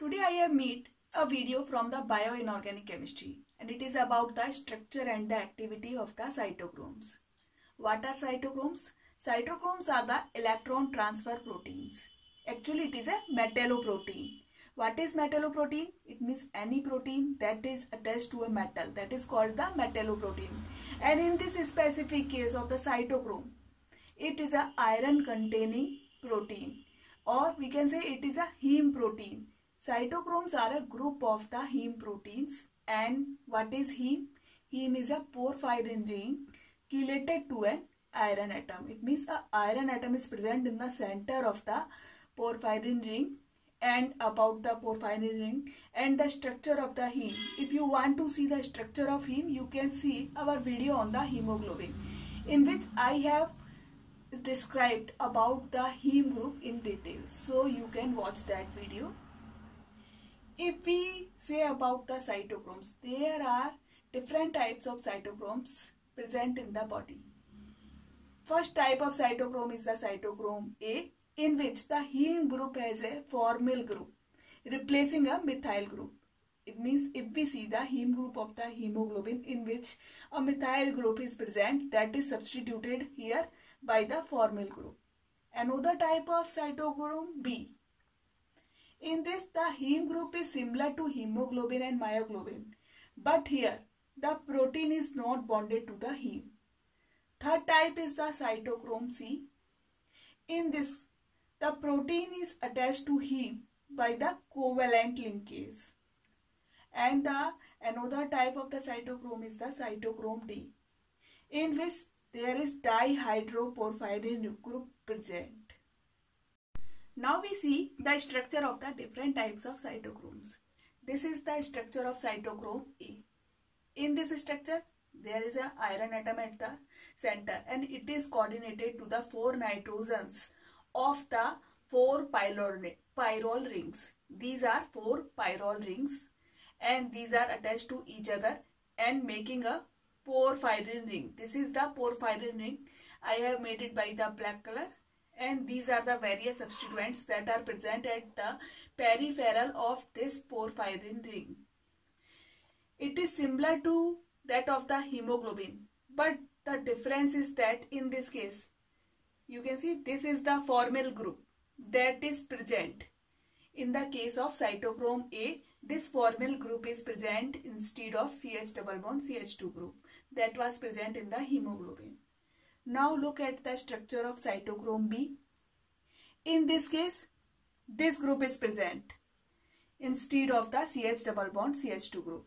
Today I have made a video from the bioinorganic chemistry and it is about the structure and the activity of the cytochromes. What are cytochromes? Cytochromes are the electron transfer proteins. Actually it is a metalloprotein. What is metalloprotein? It means any protein that is attached to a metal, that is called the metalloprotein. And in this specific case of the cytochrome, it is a iron containing protein, or we can say it is a heme protein. Cytochromes are a group of the heme proteins. And what is heme? Heme is a porphyrin ring chelated to an iron atom. It means a iron atom is present in the center of the porphyrin ring and about the porphyrin ring and the structure of the heme. If you want to see the structure of heme, you can see our video on the hemoglobin, in which I have described about the heme group in detail, so you can watch that video. If we say about the cytochromes, there are different types of cytochromes present in the body. First type of cytochrome is the cytochrome A, in which the heme group has a formyl group replacing a methyl group. It means if we see the heme group of the hemoglobin in which a methyl group is present, that is substituted here by the formyl group. Another type of cytochrome B. In this, the heme group is similar to hemoglobin and myoglobin, but here the protein is not bonded to the heme. Third type is the cytochrome C. In this, the protein is attached to heme by the covalent linkage. And the another type of the cytochrome is the cytochrome D, in which there is dihydroporphyrin group present. Now we see the structure of the different types of cytochromes. This is the structure of cytochrome A. In this structure, there is an iron atom at the center and it is coordinated to the 4 nitrogens of the 4 pyrrole rings. These are 4 pyrrole rings and these are attached to each other and making a porphyrin ring. This is the porphyrin ring. I have made it by the black color, and these are the various substituents that are present at the peripheral of this porphyrin ring. It is similar to that of the hemoglobin, but the difference is that in this case, you can see this is the formyl group that is present. In the case of cytochrome A, this formyl group is present instead of CH double bond CH2 group that was present in the hemoglobin. Now look at the structure of cytochrome B. In this case, this group is present instead of the CH double bond CH2 group.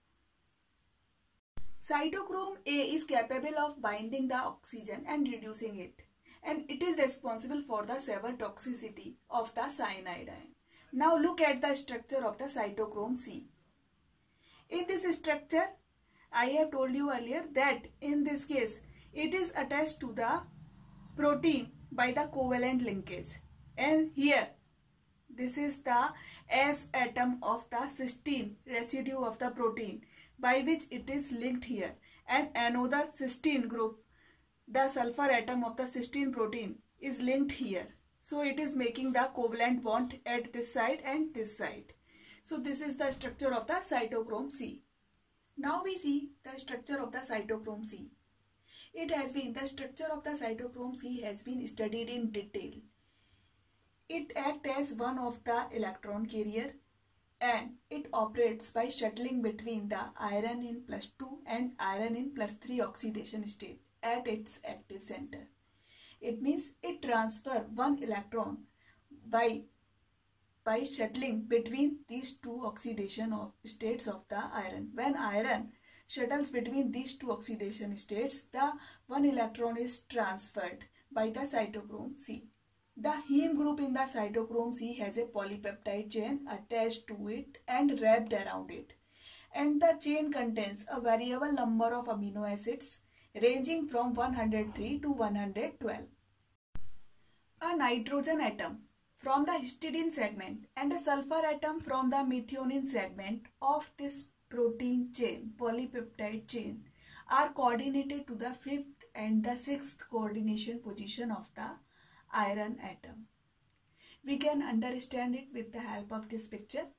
Cytochrome A is capable of binding the oxygen and reducing it, and it is responsible for the severe toxicity of the cyanide ion. Now look at the structure of the cytochrome C. In this structure, I have told you earlier that in this case, it is attached to the protein by the covalent linkage. And here, this is the S atom of the cysteine residue of the protein by which it is linked here. And another cysteine group, the sulfur atom of the cysteine protein, is linked here. So it is making the covalent bond at this side and this side. So this is the structure of the cytochrome C. Now we see the structure of the cytochrome C. The structure of the cytochrome C has been studied in detail. It acts as one of the electron carrier and it operates by shuttling between the iron in +2 and iron in +3 oxidation state at its active center. It means it transfers one electron by shuttling between these two oxidation states of the iron. When iron shuttles between these two oxidation states, the one electron is transferred by the cytochrome C. The heme group in the cytochrome C has a polypeptide chain attached to it and wrapped around it. And the chain contains a variable number of amino acids ranging from 103 to 112. A nitrogen atom from the histidine segment and a sulfur atom from the methionine segment of this protein chain, polypeptide chain, are coordinated to the 5th and the 6th coordination position of the iron atom. We can understand it with the help of this picture.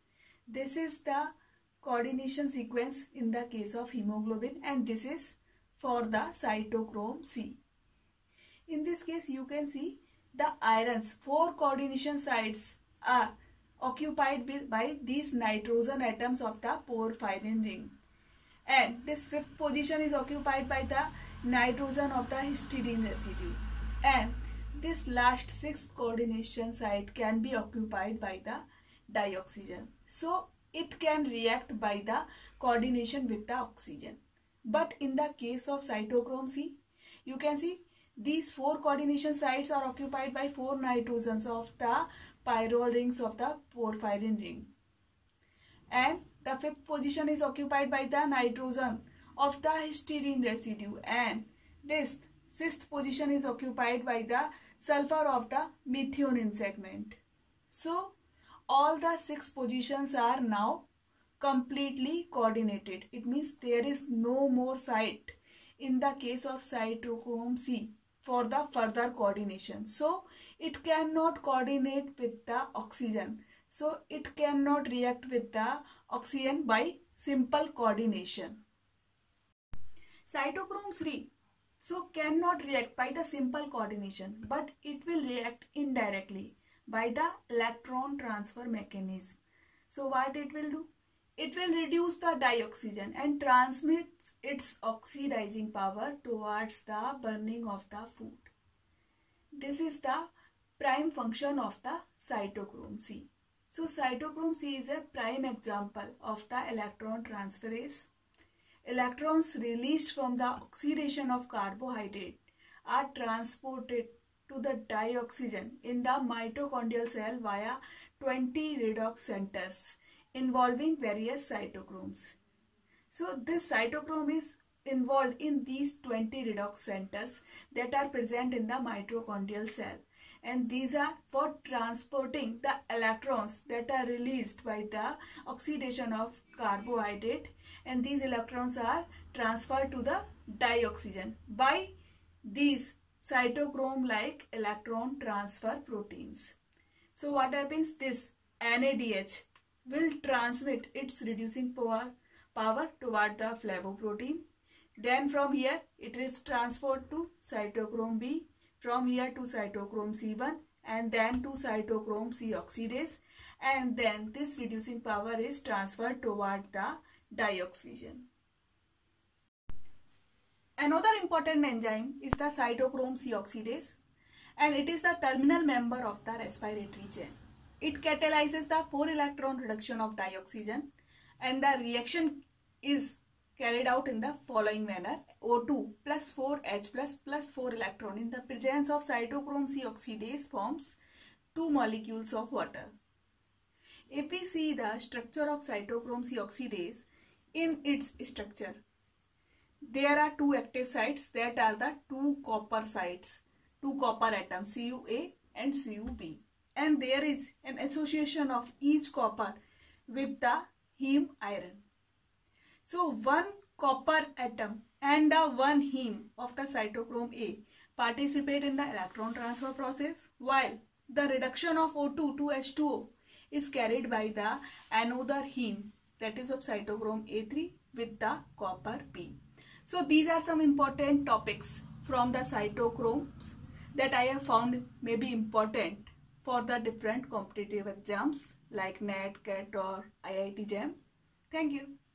This is the coordination sequence in the case of hemoglobin, and this is for the cytochrome C. In this case, you can see the iron's 4 coordination sites are occupied by these nitrogen atoms of the porphyrin ring, and this 5th position is occupied by the nitrogen of the histidine residue, and this last 6th coordination site can be occupied by the dioxygen. So it can react by the coordination with the oxygen. But in the case of cytochrome C, you can see these 4 coordination sites are occupied by 4 nitrogens of the pyrrole rings of the porphyrin ring, and the 5th position is occupied by the nitrogen of the histidine residue, and this 6th position is occupied by the sulfur of the methionine segment. So all the 6 positions are now completely coordinated. It means there is no more site in the case of cytochrome C for the further coordination. So it cannot coordinate with the oxygen. So it cannot react with the oxygen by simple coordination. Cytochrome C cannot react by the simple coordination, but it will react indirectly by the electron transfer mechanism. So what it will do? It will reduce the dioxygen and transmit its oxidizing power towards the burning of the food. This is the prime function of the cytochrome C. So cytochrome C is a prime example of the electron transferase. Electrons released from the oxidation of carbohydrate are transported to the dioxygen in the mitochondrial cell via 20 redox centers involving various cytochromes. So this cytochrome is involved in these 20 redox centers that are present in the mitochondrial cell, and these are for transporting the electrons that are released by the oxidation of carbohydrate, and these electrons are transferred to the dioxygen by these cytochrome like electron transfer proteins. So what happens? This NADH will transmit its reducing power toward the flavoprotein. Then from here it is transferred to cytochrome B, from here to cytochrome C1, and then to cytochrome C oxidase, and then this reducing power is transferred toward the dioxygen. Another important enzyme is the cytochrome C oxidase, and it is the terminal member of the respiratory chain. It catalyzes the 4-electron reduction of dioxygen, and the reaction is carried out in the following manner. O2 plus 4H plus 4 electron in the presence of cytochrome C oxidase forms 2 molecules of water. If we see the structure of cytochrome C oxidase, in its structure, there are 2 active sites that are the 2 copper sites, 2 copper atoms CuA and CuB, and there is an association of each copper with the heme iron. So one copper atom and the one heme of the cytochrome A participate in the electron transfer process, while the reduction of O2 to H2O is carried by the another heme, that is of cytochrome A3 with the copper B. So these are some important topics from the cytochromes that I have found may be important for the different competitive exams like NET, CAT or IIT JAM. Thank you.